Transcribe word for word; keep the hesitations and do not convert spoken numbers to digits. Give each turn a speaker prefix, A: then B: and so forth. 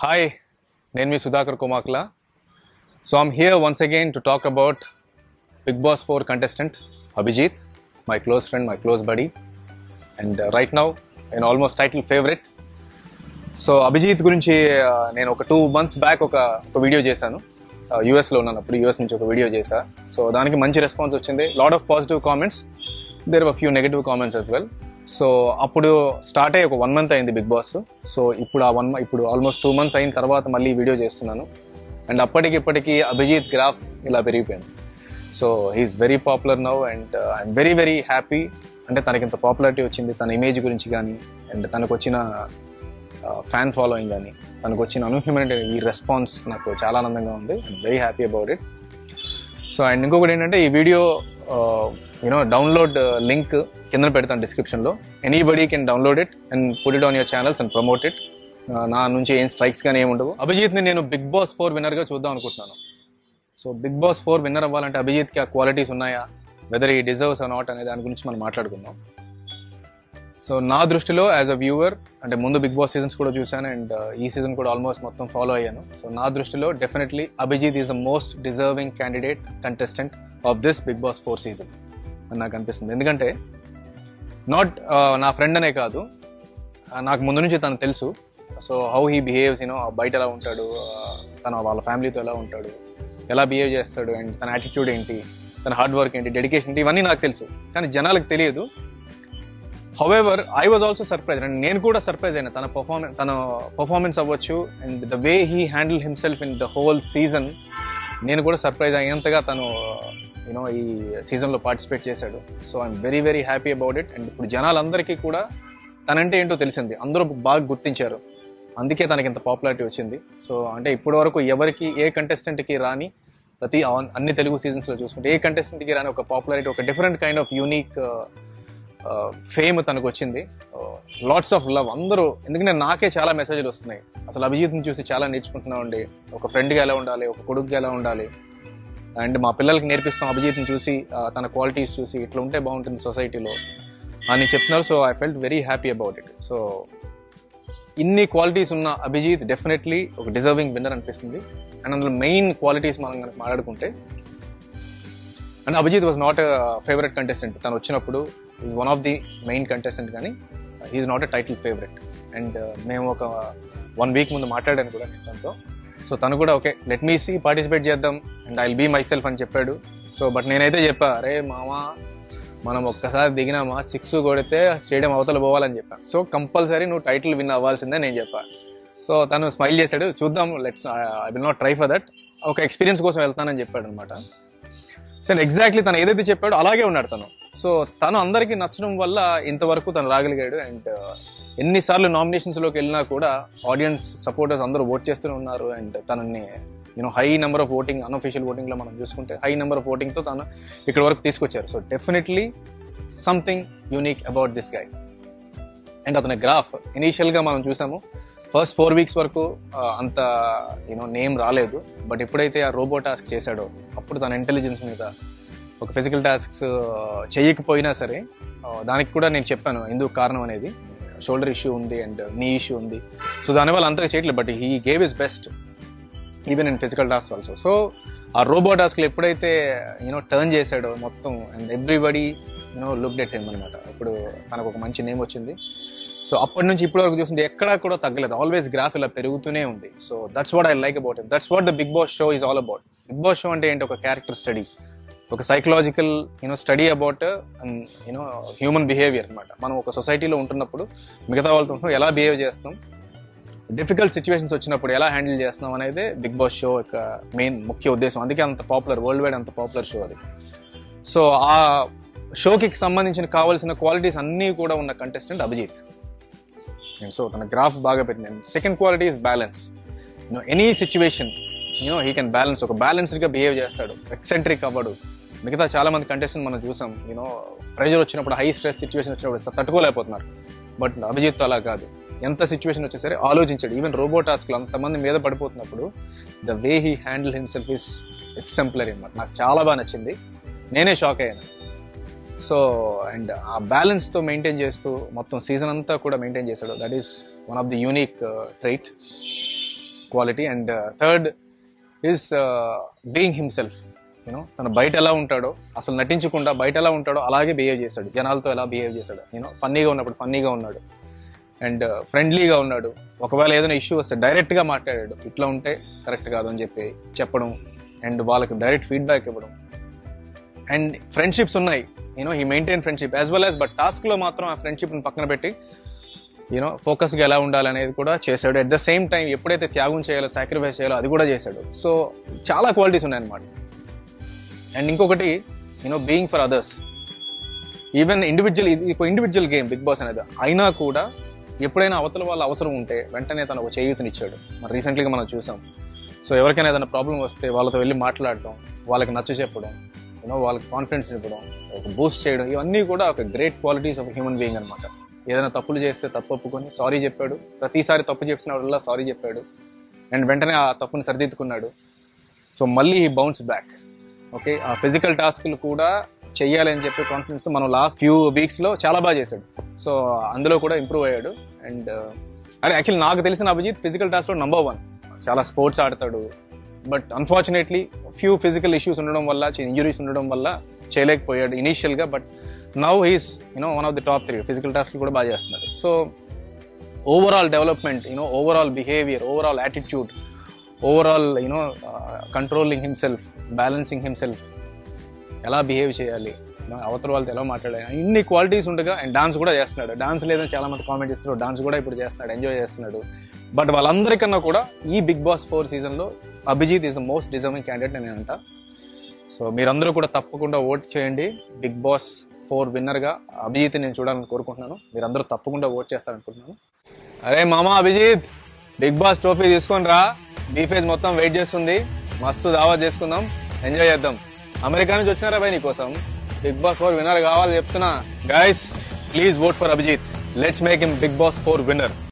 A: Hi, name is Sudhakar Komakla. So I'm here once again to talk about Bigg Boss four contestant Abhijit, my close friend, my close buddy, and uh, right now an almost title favorite. So Abhijit గురించి నేను ఒక two months back ఒక ఒక video చేశాను. యూఎస్లో ఉన్నప్పుడు US నుంచి ఒక వీడియో చేశా. సో దానికి మంచి రెస్పాన్స్ వచ్చింది. Lot of positive comments, there were few negative comments as well. So అప్పుడు స్టార్ట్ అయ్యి ఒక వన్ మంత్ అయింది బిగ్ బాస్. సో ఇప్పుడు ఆ వన్ ఇప్పుడు ఆల్మోస్ట్ టూ మంత్స్ అయిన తర్వాత మళ్ళీ వీడియో చేస్తున్నాను. అండ్ అప్పటికి ఇప్పటికీ అభిజిత్ గ్రాఫ్ ఇలా పెరిగిపోయింది. So he's very popular now and I'm very very happy. అంటే తనకి ఇంత పాపులారిటీ వచ్చింది, తన ఇమేజ్ గురించి కానీ అండ్ తనకు వచ్చిన ఫ్యాన్ ఫాలోయింగ్ కానీ తనకు వచ్చిన అనూహ్యమైన ఈ రెస్పాన్స్ నాకు చాలా ఆనందంగా ఉంది. I'm very happy about it. So and ఇంకొకటి ఏంటంటే ఈ వీడియో యూనో డౌన్లోడ్ లింక్ కింద పెడతాను డిస్క్రిప్షన్లో. Anybody can download it and put it on your channels and promote it. నా నుంచి ఏం స్ట్రైక్స్ కానీ ఏమి ఉండవు. అభిజిత్ని నేను బిగ్ బాస్ ఫోర్ విన్నర్గా చూద్దాం అనుకుంటున్నాను. So Bigg Boss four winner అవ్వాలంటే అభిజిత్కి ఆ క్వాలిటీస్ ఉన్నాయా, వెదర్ ఈ డిజర్వ్స్ ఆర్ నాట్ అనే దాని గురించి మనం మాట్లాడుకుందాం. సో నా దృష్టిలో యాజ్ అ వ్యూవర్, అంటే ముందు బిగ్ బాస్ సీజన్స్ కూడా చూశాను అండ్ ఈ సీజన్ కూడా ఆల్మోస్ట్ మొత్తం ఫాలో అయ్యాను. సో నా దృష్టిలో definitely Abhijit is the most deserving candidate contestant of this Bigg Boss four season అని నాకు అనిపిస్తుంది. ఎందుకంటే నాట్ నా ఫ్రెండ్ అనే కాదు, నాకు ముందు నుంచి తను తెలుసు. So how he behaves, you know బయట ఎలా ఉంటాడు, తన వాళ్ళ ఫ్యామిలీతో ఎలా ఉంటాడు, ఎలా బిహేవ్ చేస్తాడు అండ్ తన యాటిట్యూడ్ ఏంటి, తన హార్డ్ వర్క్ ఏంటి, డెడికేషన్ ఏంటి, ఇవన్నీ నాకు తెలుసు. కానీ జనాలకు తెలియదు. However I was also surprise and నేను కూడా సర్ప్రైజ్ అయినా తన పర్ఫార్మెన్స్ తన పర్ఫార్మెన్స్ అవ్వచ్చు and the way he handle himself in the whole season. నేను కూడా సర్ప్రైజ్ అయ్యేంతగా తను యూనో ఈ సీజన్లో పార్టిసిపేట్ చేశాడు. So I'm very very happy about it. And ఇప్పుడు జనాలందరికీ కూడా తనంటే ఏంటో తెలిసింది, అందరూ బాగా గుర్తించారు. అందుకే తనకి ఇంత పాపులారిటీ వచ్చింది. సో అంటే ఇప్పటి వరకు ఎవరికి ఏ కంటెస్టెంట్కి రాని, ప్రతి అన్ని తెలుగు సీజన్స్లో చూసుకుంటే ఏ కంటెస్టెంట్కి రాని ఒక పాపులారిటీ, ఒక different kind of unique fame తనకు వచ్చింది. లాట్స్ ఆఫ్ లవ్ అందరూ. ఎందుకంటే నాకే చాలా మెసేజ్లు వస్తున్నాయి, అసలు అభిజిత్ని చూసి చాలా నేర్చుకుంటున్నామండి. ఒక ఫ్రెండ్గా ఎలా ఉండాలి, ఒక కొడుకుగా ఎలా ఉండాలి, అండ్ మా పిల్లలకి నేర్పిస్తాం అభిజిత్ని చూసి, తన క్వాలిటీస్ చూసి ఇట్లా ఉంటే బాగుంటుంది సొసైటీలో అని చెప్తున్నారు. So I felt very happy about it. So ఇన్ని క్వాలిటీస్ ఉన్న అభిజిత్ డెఫినెట్లీ ఒక డిజర్వింగ్ విన్నర్ అనిపిస్తుంది. అండ్ అందులో మెయిన్ క్వాలిటీస్ మనం కనుక మాట్లాడుకుంటే, and Abhijit was not favourite contestant. తను వచ్చినప్పుడు is one of the main contestant, కానీ he's not a title favourite. And మేము ఒక వన్ వీక్ ముందు మాట్లాడాను కూడా నేను తనతో. సో తను కూడా okay let me see, participate చేద్దాం and I will be myself అని చెప్పాడు. సో బట్ నేనైతే చెప్పా, అరే మామా మనం ఒక్కసారి దిగినామా సిక్స్ కొడితే స్టేడియం అవతల పోవాలని చెప్పాను. సో కంపల్సరీ నువ్వు టైటిల్ విన్ అవ్వాల్సిందే నేను చెప్పా. సో తను స్మైల్ చేశాడు, చూద్దాం, let's I will not try for that, ఒక ఎక్స్పీరియన్స్ కోసం వెళ్తానని చెప్పాడు అనమాట. సో ఎగ్జాక్ట్లీ తను ఏదైతే చెప్పాడో అలాగే ఉన్నాడు తను. సో తను అందరికీ నచ్చడం వల్ల ఇంతవరకు తను రాగలిగాడు. అండ్ ఎన్నిసార్లు నామినేషన్స్లోకి వెళ్ళినా కూడా ఆడియన్స్ సపోర్టర్స్ అందరూ ఓట్ చేస్తూనే ఉన్నారు. అండ్ తనని you know high number of voting, unofficial ఓటింగ్లో మనం చూసుకుంటే హై నెంబర్ ఆఫ్ ఓటింగ్తో తను ఇక్కడ వరకు తీసుకొచ్చారు. So definitely something unique about this guy. And అతని గ్రాఫ్ ఇనీషియల్గా మనం చూసాము, ఫస్ట్ ఫోర్ వీక్స్ వరకు అంత యూనో నేమ్ రాలేదు. బట్ ఎప్పుడైతే ఆ రోబో టాస్క్ చేశాడో అప్పుడు తన ఇంటెలిజెన్స్ మీద, ఒక ఫిజికల్ టాస్క్స్ చేయకపోయినా సరే దానికి కూడా నేను చెప్పాను ఎందుకు కారణం అనేది. షోల్డర్ ఇష్యూ ఉంది అండ్ నీ ఇష్యూ ఉంది. సో దానివల్ల అంతగా చేయట్లేదు, but he gave his best even in physical task also. So ఆ రోబో టాస్క్లో ఎప్పుడైతే యూనో టర్న్ చేశాడో మొత్తం, and everybody you know looked at him అనమాట. ఇప్పుడు తనకు ఒక మంచి నేమ్ వచ్చింది. సో అప్పటి నుంచి ఇప్పటి వరకు చూస్తుంటే ఎక్కడా కూడా తగ్గలేదు, ఆల్వేస్ గ్రాఫ్ ఇలా పెరుగుతూనే ఉంది. So that's what I like about it. That's what the Bigg Boss show is all about. Bigg Boss show అంటే ఏంటి, ఒక క్యారెక్టర్ స్టడీ, ఒక psychological you know study about you know human behaviour అనమాట. మనం ఒక సొసైటీలో ఉంటున్నప్పుడు మిగతా వాళ్ళతో ఉంటున్నాం, ఎలా బిహేవ్ చేస్తాం, డిఫికల్ట్ సిచ్యువేషన్స్ వచ్చినప్పుడు ఎలా హ్యాండిల్ చేస్తున్నాం అనేది బిగ్ బాస్ షో యొక్క మెయిన్ ముఖ్య ఉద్దేశం. అందుకే అంత పాపులర్, వరల్డ్ వైడ్ అంత పాపులర్ షో అది. సో ఆ షోకి సంబంధించిన కావాల్సిన క్వాలిటీస్ అన్నీ కూడా ఉన్న కంటెస్టెంట్ అభిజిత్. సో తన గ్రాఫ్ బాగా పెరిగింది. Second quality is balance. You know any situation you know he can balance, ఒక బ్యాలెన్స్డ్గా బిహేవ్ చేస్తాడు, ఎక్సెంట్రిక్ అవ్వడు. మిగతా చాలా మంది కంటెస్టెంట్ మనం చూసాం, యూనో ప్రెషర్ వచ్చినప్పుడు, హై స్ట్రెస్ సిచ్యువేషన్ వచ్చినప్పుడు తట్టుకోలేకపోతున్నారు. బట్ అభిజిత్ అలా కాదు, ఎంత సిచ్యువేషన్ వచ్చే సరే ఆలోచించాడు. ఈవెన్ రోబో టాస్క్లో అంతమంది మీద పడిపోతున్నప్పుడు the way he handle himself is exemplary అన్నమాట. నాకు చాలా బాగా నచ్చింది, నేనే షాక్ అయ్యాను. సో అండ్ ఆ బ్యాలెన్స్తో మెయింటైన్ చేస్తూ మొత్తం సీజన్ అంతా కూడా మెయింటైన్ చేశాడు. That is one of the unique trait. Quality. And third is being himself. You know తన బయట ఎలా ఉంటాడో, అసలు నటించకుండా బయట ఎలా ఉంటాడో అలాగే బిహేవ్ చేశాడు. జనాలతో ఎలా బిహేవ్ చేశాడు, యూనో ఫన్నీగా ఉన్నప్పుడు ఫన్నీగా ఉన్నాడు అండ్ ఫ్రెండ్లీగా ఉన్నాడు. ఒకవేళ ఏదైనా ఇష్యూ వస్తే డైరెక్ట్గా మాట్లాడాడు, ఇట్లా ఉంటే కరెక్ట్ కాదు అని చెప్పి చెప్పడం అండ్ వాళ్ళకి డైరెక్ట్ ఫీడ్బ్యాక్ ఇవ్వడం. అండ్ ఫ్రెండ్షిప్స్ ఉన్నాయి, you know he maintain friendship as well as, but టాస్క్లో మాత్రం ఆ ఫ్రెండ్షిప్ని పక్కన పెట్టి యూనో ఫోకస్గా ఎలా ఉండాలనేది కూడా చేశాడు. అట్ ద సేమ్ టైం ఎప్పుడైతే త్యాగం చేయాలో, సాక్రిఫైస్ చేయాలో అది కూడా చేశాడు. సో చాలా క్వాలిటీస్ ఉన్నాయన్నమాట. అండ్ ఇంకొకటి you know being for others. Even individual, ఇది ఒక ఇండివిజువల్ గేమ్ బిగ్ బాస్ అనేది, అయినా కూడా ఎప్పుడైనా అవతల వాళ్ళ అవసరం ఉంటే వెంటనే తను ఒక చేయూతనిచ్చాడు. మరి రీసెంట్లీగా మనం చూసాం. సో ఎవరికైనా ఏదైనా ప్రాబ్లం వస్తే వాళ్ళతో వెళ్ళి మాట్లాడటం, వాళ్ళకి నచ్చ చెప్పడం, యూనో వాళ్ళకి కాన్ఫిడెన్స్ ఇవ్వడం, ఒక బూస్ట్ చేయడం, ఇవన్నీ కూడా ఒక great qualities of human being అనమాట. ఏదైనా తప్పులు చేస్తే తప్పు ఒప్పుకొని సారీ చెప్పాడు. ప్రతిసారి తప్పు చేసిన వాళ్ళ సారీ చెప్పాడు అండ్ వెంటనే ఆ తప్పుని సరిదిద్దుకున్నాడు. సో మళ్ళీ ఈ బౌన్స్ బ్యాక్. ఓకే, ఆ ఫిజికల్ టాస్క్లు కూడా చెయ్యాలి అని చెప్పి కాన్ఫిడెన్స్ మనం లాస్ట్ ఫ్యూ వీక్స్లో చాలా బాగా చేశాడు. సో అందులో కూడా ఇంప్రూవ్ అయ్యాడు. అండ్ అదే యాక్చువల్లీ నాకు తెలిసిన అభిజిత్ ఫిజికల్ టాస్క్లో నంబర్ వన్. చాలా స్పోర్ట్స్ ఆడతాడు, but unfortunately few physical issues ఉండడం వల్ల, ఇంజురీస్ ఉండడం వల్ల చేయలేకపోయాడు ఇనీషియల్గా. But now he's you know one of the top three. Physical టాస్క్లు కూడా బాగా చేస్తున్నాడు. So overall development, you know overall behaviour, overall attitude, overall you know controlling himself, balancing himself, ఎలా బిహేవ్ చేయాలి, అవతల వాళ్ళతో ఎలా మాట్లాడాలి, ఇన్ని క్వాలిటీస్ ఉండగా అండ్ డాన్స్ కూడా చేస్తున్నాడు. డాన్స్ లేదని చాలా మంది కామెంట్ చేస్తారు, డాన్స్ కూడా ఇప్పుడు చేస్తున్నాడు, ఎంజాయ్ చేస్తున్నాడు. బట్ వాళ్ళందరికన్నా కూడా ఈ బిగ్ బాస్ ఫోర్ సీజన్లో Abhijit is the most deserving candidate అని నేను అంటా. సో మీరందరూ కూడా తప్పకుండా ఓట్ చేయండి. బిగ్ బాస్ ఫోర్ విన్నర్గా అభిజిత్ నేను చూడాలని కోరుకుంటున్నాను. మీరందరూ తప్పకుండా ఓట్ చేస్తారనుకుంటున్నాను. అరే మామా అభిజిత్, బిగ్ బాస్ ట్రోఫీ తీసుకొని రా. బీఫేజ్ మొత్తం వెయిట్ చేస్తుంది. మస్తు దావా చేసుకుందాం, ఎంజాయ్ చేద్దాం. అమెరికా నుంచి వచ్చినారా భయ్ నీకోసం. బిగ్ బాస్ ఫోర్ విన్నర్ కావాలి చెప్తున్నా. Guys please vote for Abhijit. Let's make him Bigg Boss four winner.